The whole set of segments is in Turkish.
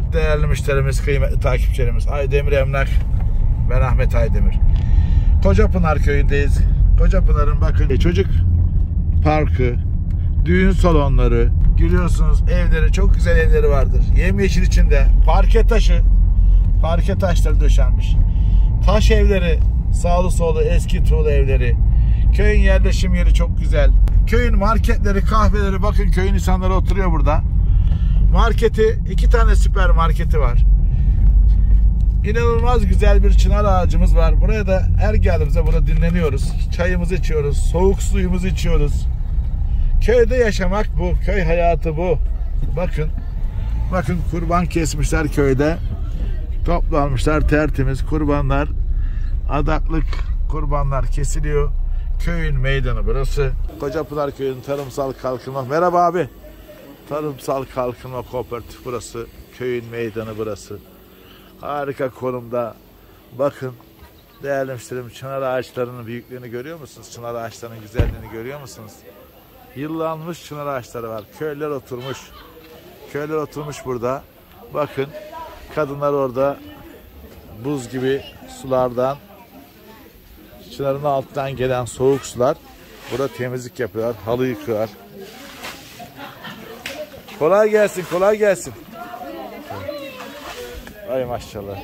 Evet değerli müşterimiz, kıymetli takipçilerimiz, Aydemir Emlak, ben Ahmet Aydemir. Kocapınar köyündeyiz. Kocapınar'ın bakın çocuk parkı, düğün salonları, görüyorsunuz evleri, çok güzel evleri vardır. Yemyeşil içinde, parke taşları döşenmiş. Taş evleri, sağlı solu eski tuğla evleri. Köyün yerleşim yeri çok güzel. Köyün marketleri, kahveleri, bakın köyün insanları oturuyor burada. Marketi, 2 tane süper marketi var. İnanılmaz güzel bir çınar ağacımız var. Buraya da her geldiğimizde burada dinleniyoruz. Çayımızı içiyoruz, soğuk suyumuzu içiyoruz. Köyde yaşamak bu, köy hayatı bu. Bakın kurban kesmişler köyde. Toplanmışlar tertemiz kurbanlar. Adaklık kurbanlar kesiliyor. Köyün meydanı burası. Kocapınar Köyü'nün tarımsal kalkınma. Merhaba abi. Tarımsal Kalkınma Kooperatif burası. Köyün meydanı burası. Harika konumda. Bakın değerli müşterim, çınar ağaçlarının büyüklüğünü görüyor musunuz? Çınar ağaçlarının güzelliğini görüyor musunuz? Yıllanmış çınar ağaçları var. Köyler oturmuş. Köyler oturmuş burada. Bakın kadınlar orada buz gibi sulardan, çınarın altından gelen soğuk sular burada temizlik yapıyorlar. Halı yıkıyorlar. Kolay gelsin, kolay gelsin. Ay maşallah.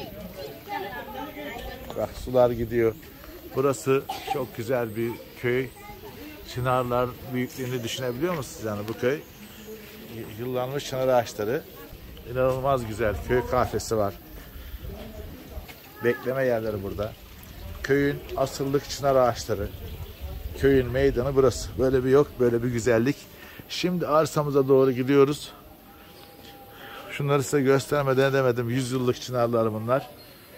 Bak sular gidiyor. Burası çok güzel bir köy. Çınarlar büyüklüğünü düşünebiliyor musunuz? Yani bu köy yıllanmış çınar ağaçları. İnanılmaz güzel. Köy kahvesi var. Bekleme yerleri burada. Köyün asırlık çınar ağaçları. Köyün meydanı burası. Böyle bir yok, böyle bir güzellik. Şimdi arsamıza doğru gidiyoruz. Şunları size göstermeden edemedim. 100 yıllık çınarlar bunlar.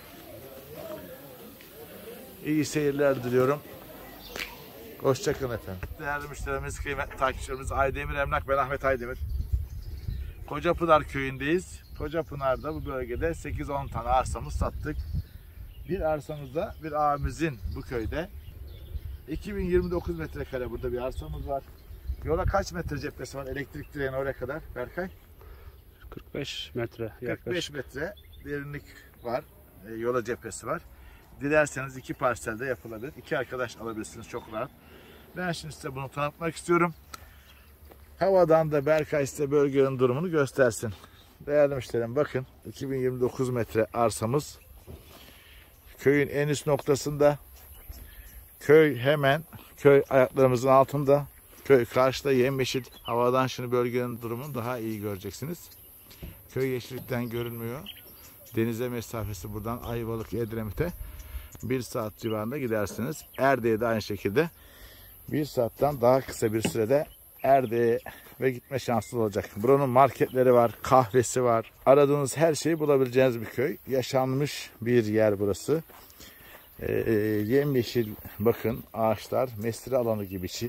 İyi seyirler diliyorum. Hoşçakalın efendim. Değerli müşterimiz, kıymetli takipçilerimiz, Aydemir Emlak, ben Ahmet Aydemir. Kocapınar köyündeyiz. Kocapınar'da bu bölgede 8-10 tane arsamız sattık. Bir arsamızda bir abimizin bu köyde 2029 metrekare burada bir arsamız var. Yola kaç metre cephesi var elektrik direğine oraya kadar Berkay? 45 metre. 45 metre derinlik var. Yola cephesi var. Dilerseniz 2 parselde yapılabilir. 2 arkadaş alabilirsiniz çok rahat. Ben şimdi size bunu tanıtmak istiyorum. Havadan da Berkay size bölgenin durumunu göstersin. Değerli müşterim bakın 2029 metre arsamız. Köyün en üst noktasında. Köy hemen köy ayaklarımızın altında. Köy karşıda yemyeşil. Havadan şimdi bölgenin durumunu daha iyi göreceksiniz. Köy yeşillikten görünmüyor. Denize mesafesi buradan Ayvalık, Edremit'e 1 saat civarında gidersiniz. Erdek'e de aynı şekilde 1 saatten daha kısa bir sürede Erdek'e gitme şansınız olacak. Buranın marketleri var, kahvesi var. Aradığınız her şeyi bulabileceğiniz bir köy. Yaşanmış bir yer burası. Yemyeşil bakın ağaçlar, mesire alanı gibi içi.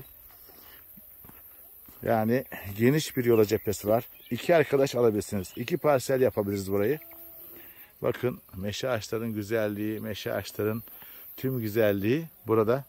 Yani geniş bir yola cephesi var. 2 arkadaş alabilirsiniz. 2 parsel yapabiliriz burayı. Bakın meşe ağaçların güzelliği, meşe ağaçların tüm güzelliği burada.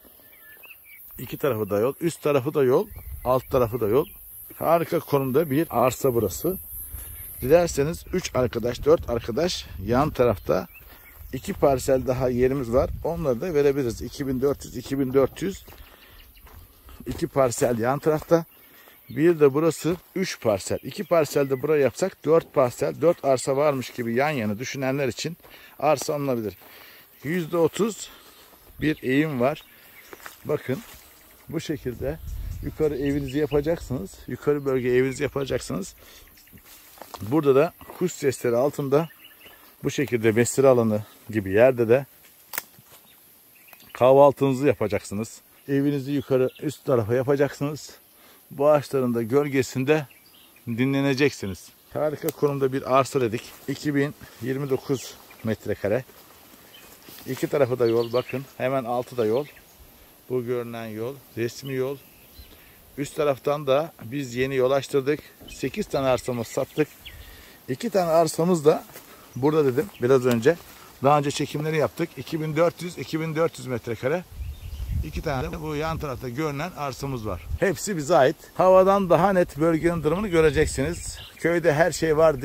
2 tarafı da yol, üst tarafı da yol, alt tarafı da yol. Harika konumda bir arsa burası. Dilerseniz 3 arkadaş, 4 arkadaş yan tarafta 2 parsel daha yerimiz var. Onları da verebiliriz. 2400 2 parsel yan tarafta. Bir de burası 3 parsel. 2 parsel de buraya yapsak 4 parsel, 4 arsa varmış gibi yan yana düşünenler için arsa alınabilir. %30 bir eğim var. Bakın bu şekilde yukarı evinizi yapacaksınız. Yukarı bölge evinizi yapacaksınız. Burada da kuş sesleri altında bu şekilde mesire alanı gibi yerde de kahvaltınızı yapacaksınız. Evinizi yukarı üst tarafa yapacaksınız. Bu ağaçların da gölgesinde dinleneceksiniz. Harika konumda bir arsa dedik. 2029 metrekare. 2 tarafı da yol bakın. Hemen altı da yol. Bu görünen yol. Resmi yol. Üst taraftan da biz yeni yol açtırdık. 8 tane arsamız sattık. 2 tane arsamız da burada dedim biraz önce. Daha önce çekimleri yaptık. 2400 metrekare. 2 tane de bu yan tarafta görünen arsamız var. Hepsi bize ait. Havadan daha net bölgenin durumunu göreceksiniz. Köyde her şey var dedik.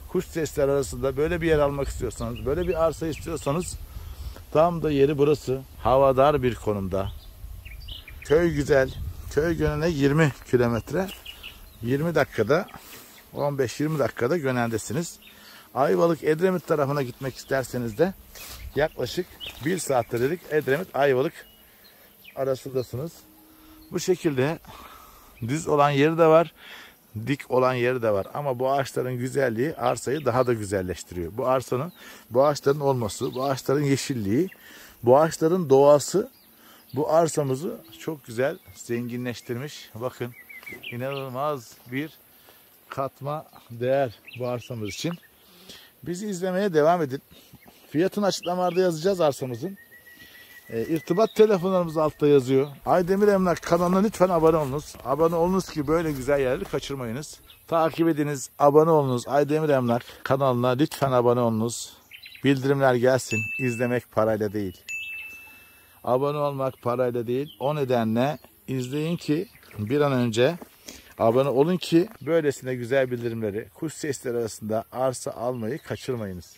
kuş sesleri arasında böyle bir yer almak istiyorsanız, böyle bir arsa istiyorsanız tam da yeri burası. Havadar bir konumda. Köy güzel. Köy Gönen'e 20 kilometre. 20 dakikada 15-20 dakikada Gönen'desiniz. Ayvalık Edremit tarafına gitmek isterseniz de yaklaşık 1 saatte dedik Edremit Ayvalık arasındasınız. Bu şekilde düz olan yeri de var, dik olan yeri de var. Ama bu ağaçların güzelliği arsayı daha da güzelleştiriyor. Bu ağaçların olması, bu ağaçların yeşilliği, bu ağaçların doğası bu arsamızı çok güzel zenginleştirmiş. Bakın inanılmaz bir katma değer bu arsamız için. Bizi izlemeye devam edin. Fiyatını açıklamalarda yazacağız arsamızın. İrtibat telefonlarımız altta yazıyor. Aydemir Emlak kanalına lütfen abone olunuz. Abone olunuz ki böyle güzel yerleri kaçırmayınız. Takip ediniz, abone olunuz. Aydemir Emlak kanalına lütfen abone olunuz. Bildirimler gelsin. İzlemek parayla değil. Abone olmak parayla değil. O nedenle izleyin ki bir an önce abone olun ki böylesine güzel bildirimleri, kuş sesleri arasında arsa almayı kaçırmayınız.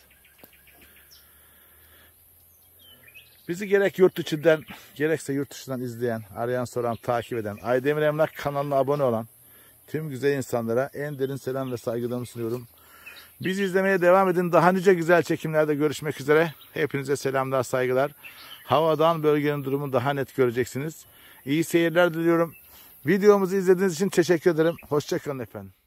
Bizi gerek yurt içinden gerekse yurt dışından izleyen, arayan, soran, takip eden, Aydemir Emlak kanalına abone olan tüm güzel insanlara en derin selam ve saygılarımı sunuyorum. Bizi izlemeye devam edin. Daha nice güzel çekimlerde görüşmek üzere. Hepinize selamlar, saygılar. Havadan bölgenin durumunu daha net göreceksiniz. İyi seyirler diliyorum. Videomuzu izlediğiniz için teşekkür ederim. Hoşça kalın efendim.